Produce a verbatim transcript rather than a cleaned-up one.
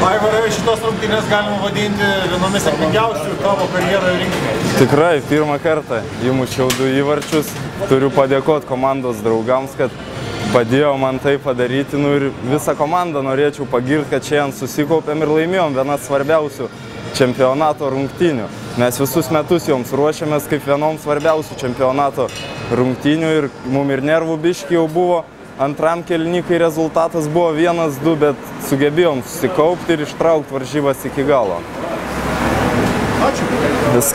Aivarai, šitos rungtynės galima vadinti vienomis sėkmingiausių tavo karjeroje rinktinėje. Tikrai, pirmą kartą įmušiau du įvarčius. Turiu padėkoti komandos draugams, kad padėjo man tai padaryti. Nu, ir visą komandą norėčiau pagirti, kad šiandien susikaupėm ir laimėjom vienas svarbiausių čempionato rungtynių. Mes visus metus joms ruošiamės kaip vienom svarbiausių čempionato rungtynių ir mum ir nervų biški jau buvo. Antram kėliny, kai rezultatas buvo vienas du, bet sugebėjom susikaupti ir ištraukti varžybas iki galo. Ačiū.